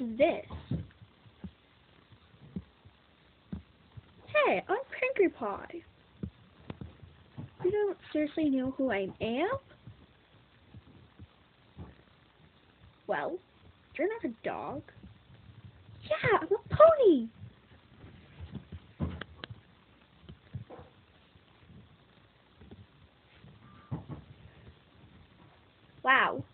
this? Hey, I'm Pinkie Pie. You don't seriously know who I am? Well, you're not a dog. Yeah, I'm a pony. Wow,